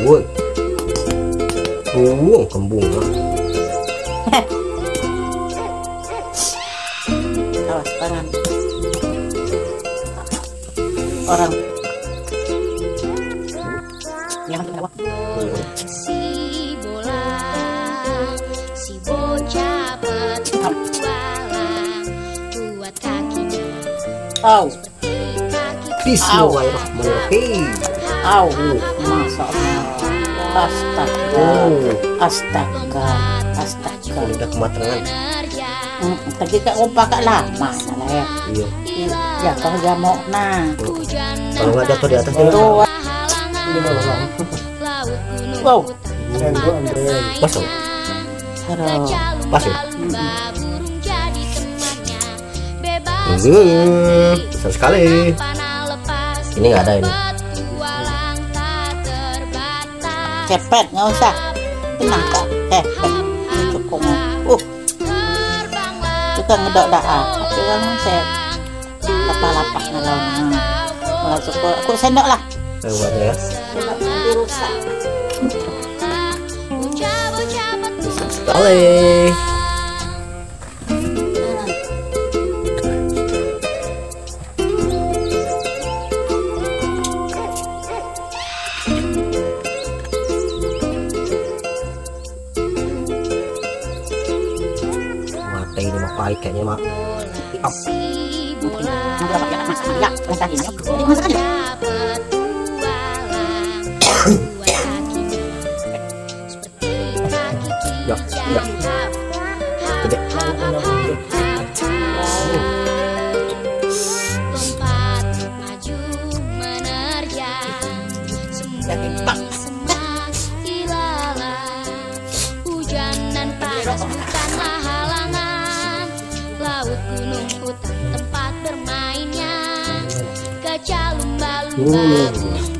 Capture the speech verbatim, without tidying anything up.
Woi. Buang kembung. Awas tangan. Orang yang bawah. Si bola, si bocah petualang, buat kakinya Au, Bismillahirrahmanirrahim. au, masa Allah. Astaga, astaga, astaga. Udah kematangan. Hmm, tadi kak opa kak lama salah ya. Iya. Ya kalau jamok nah. Kalau nggak jatuh di atas ini. Tuh. Wow. Pas ya? Aduh. Pas ya? Hmm, besar sekali. Ini nggak ada ini. Cepet nggak usah. Tenang kak. Cepet. Ini cukup. Uh. Juga ngedok daa. Tapi kan saya lapak-lapak ngelau. Malah cukup. Aku sendok lah. Saya buatnya ya. Sendok nanti rusak. Besar sekali. Mata ini mah pahit kayaknya mak. Up. Berapa kira mas? Ya, masak ini. Jadi masak aja. Ya, ya. Gede. Hujan dan panas bukanlah halangan, laut gunung hutan tempat bermainnya, gajah lumba-lumba